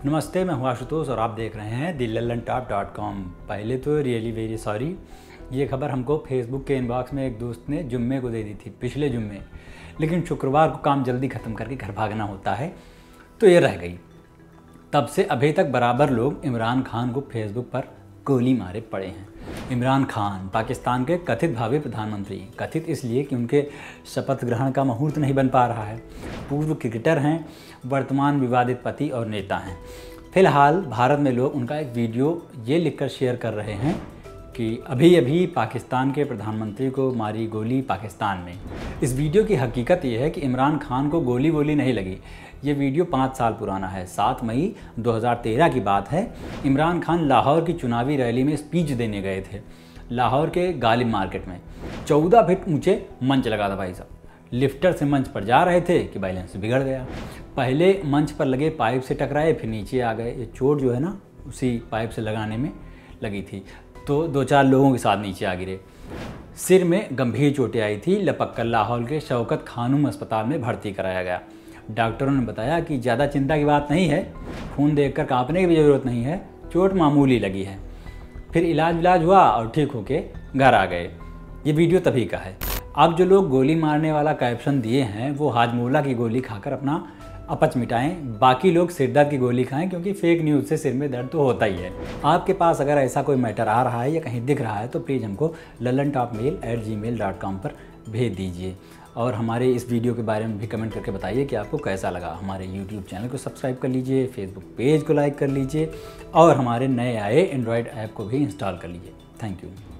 नमस्ते, मैं हूं आशुतोष और आप देख रहे हैं thelallanTop.com। पहले तो रियली वेरी सॉरी, ये खबर हमको फेसबुक के इनबॉक्स में एक दोस्त ने जुम्मे को दे दी थी, पिछले जुम्मे। लेकिन शुक्रवार को काम जल्दी ख़त्म करके घर भागना होता है तो ये रह गई। तब से अभी तक बराबर लोग इमरान खान को फेसबुक पर गोली मारे पड़े हैं। इमरान खान पाकिस्तान के कथित भावी प्रधानमंत्री, कथित इसलिए कि उनके शपथ ग्रहण का मुहूर्त नहीं बन पा रहा है। पूर्व क्रिकेटर हैं, वर्तमान विवादित पति और नेता हैं। फिलहाल भारत में लोग उनका एक वीडियो ये लिखकर शेयर कर रहे हैं कि अभी अभी पाकिस्तान के प्रधानमंत्री को मारी गोली पाकिस्तान में। इस वीडियो की हकीकत ये है कि इमरान खान को गोली वोली नहीं लगी। ये वीडियो 5 साल पुराना है। 7 मई 2013 की बात है। इमरान खान लाहौर की चुनावी रैली में स्पीच देने गए थे। लाहौर के गालिब मार्केट में 14 फीट ऊंचे मंच लगा था भाई साहब। लिफ्टर से मंच पर जा रहे थे कि बैलेंस बिगड़ गया। पहले मंच पर लगे पाइप से टकराए, फिर नीचे आ गए। ये चोट जो है ना, उसी पाइप से लगाने में लगी थी, तो 2-4 लोगों के साथ नीचे आ गिरे। सिर में गंभीर चोटें आई थी। लपक कर लाहौर के शौकत खानूम अस्पताल में भर्ती कराया गया। डॉक्टरों ने बताया कि ज़्यादा चिंता की बात नहीं है, खून देखकर कांपने की भी ज़रूरत नहीं है, चोट मामूली लगी है। फिर इलाज हुआ और ठीक होके घर आ गए। ये वीडियो तभी का है। अब जो लोग गोली मारने वाला कैप्शन दिए हैं वो हाजमोला की गोली खाकर अपना अपच मिटाएं, बाकी लोग सिर दर्द की गोली खाएं, क्योंकि फेक न्यूज़ से सिर में दर्द तो होता ही है। आपके पास अगर ऐसा कोई मैटर आ रहा है या कहीं दिख रहा है तो प्लीज़ हमको lallanTopmail@gmail.com पर भेज दीजिए। और हमारे इस वीडियो के बारे में भी कमेंट करके बताइए कि आपको कैसा लगा। हमारे यूट्यूब चैनल को सब्सक्राइब कर लीजिए, फेसबुक पेज को लाइक कर लीजिए और हमारे नए आए एंड्रॉयड ऐप को भी इंस्टॉल कर लीजिए। Thank you.